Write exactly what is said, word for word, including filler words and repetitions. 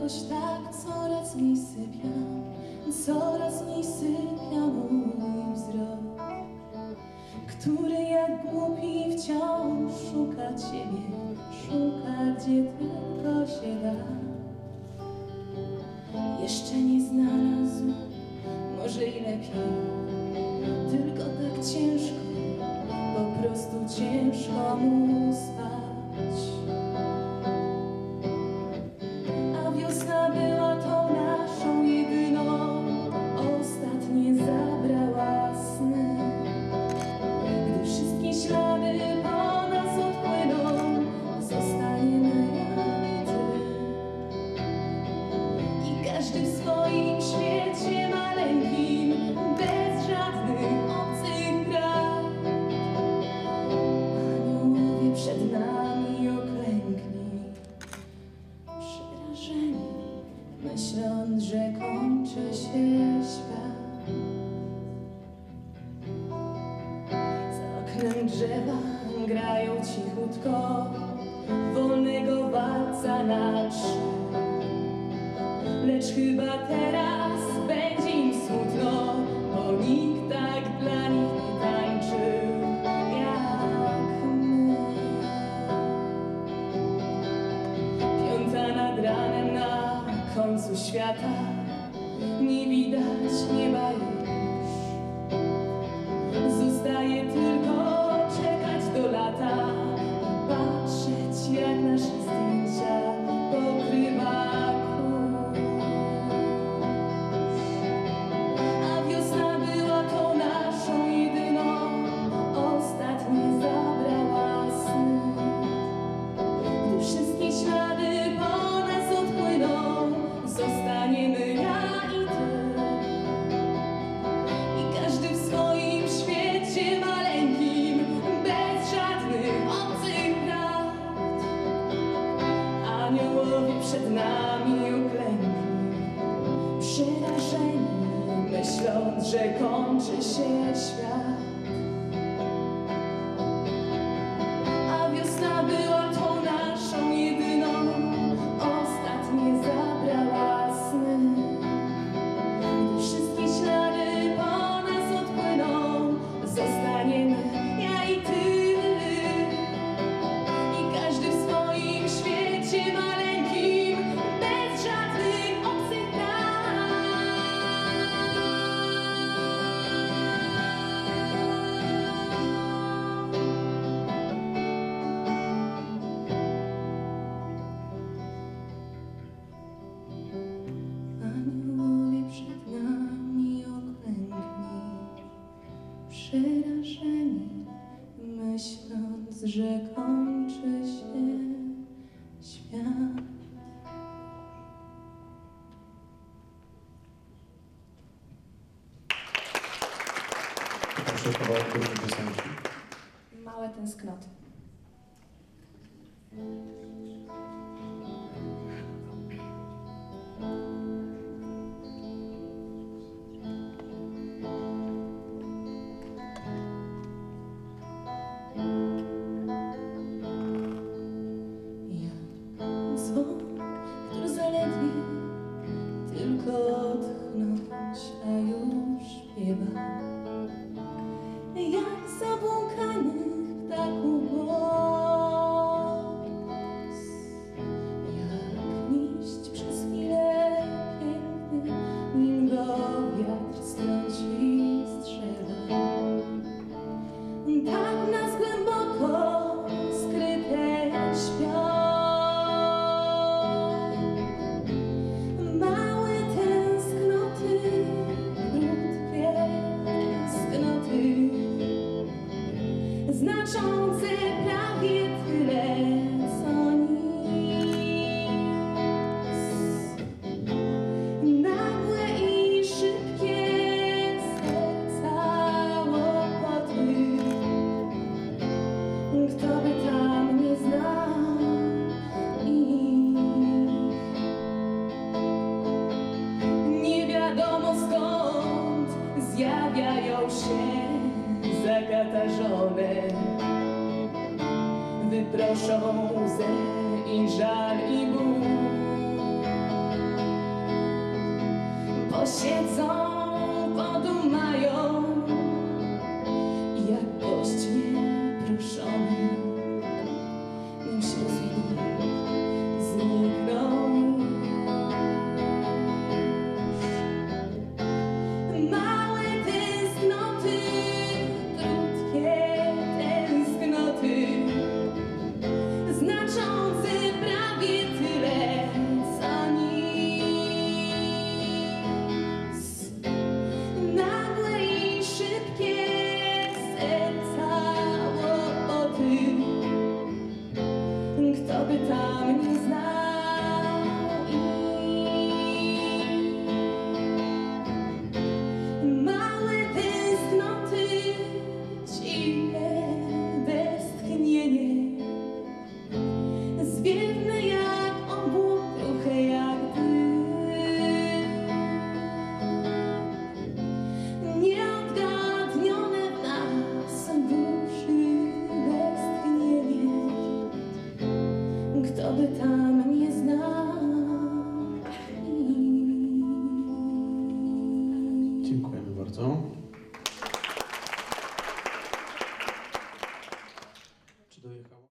jakoś tak coraz mniej sypiam, coraz mniej sypia mój wzrok, który jak głupi wciąż szuka Ciebie, szuka gdzie tylko się da. Jeszcze nie znalazł, może i lepiej, tylko tak ciężko, po prostu ciężko mu spać. A wiosna była tą naszą jedyną, ostatnie zabrała sny. Gdy wszystkie ślady po nas odpłyną, zostaniemy ja i Ty. I każdy w swoim świecie maleńkim, bez żadnych obcych praw. Aniołowie przed nami uklękli, przerażeni, myśląc, że kończy się świat. Za oknem drzewa grają cichutko wolnego walca na trzy. Lecz chyba teraz będzie im smutno, bo nikt tak dla nich nie tańczył jak my. Piąta nad ranem na końcu świata, nie widać nieba już. Zostaje tylko czekać do lata i patrzeć, jak nasze zdjęcia pokrywa kurz. A wiosna była tą naszą jedyną, ostatnie zabrała sny. Gdy wszystkie ślady po nas odpłyną, zostaniemy ja i Ty. I każdy w swoim świecie maleńkim, bez żadnych obcych prawd. Aniołowie przed nami uklękli, przerażeni, myśląc, że kończy się świat. A wiosna była tą naszą jedyną, ostatnie zabrała sny. Gdy wszystkie ślady po nas odpłyną, zostaniemy ja i Ty. I każdy w swoim świecie maleńkim, bez żadnych obcych praw. Aniołowie przed nami uklękli, przerażeni, myśląc, że kończy się świat. Proszę kawałek pierwszej piosenki. Małe tęsknoty. Jak dzwon, który zaledwie tylko odchnąć, a już śpiewa. Jak zabłąkanych ptaków głos, jak nieść przez chwilę piękny, nim go wiatr strąci z drzewa. Tak w nas głęboko skryte śpią małe tęsknoty, krótkie tęsknoty, znaczące prawie tyle, co nic. Nagłe i szybkie serca łopoty. Kto by tam nie znał ich? Nie wiadomo skąd zjawiają się zakatarzone, wyproszą łzę i żal i ból. posiedzą, podumają, jak gość nieproszony, nim się rozwili, znikną. Małe tęsknoty, krótkie tęsknoty, znaczące prawie tyle, co nic. Nagłe i szybkie serca łopoty, kto by tam nie znał ich. Małe tęsknoty, ciche westchnienie, zwiewne jak obłok, kruche jak dym. Nieodgadnione w nas duszy westchnienie, kto by tam nie znał ich. Dziękujemy bardzo. Czy dojechało?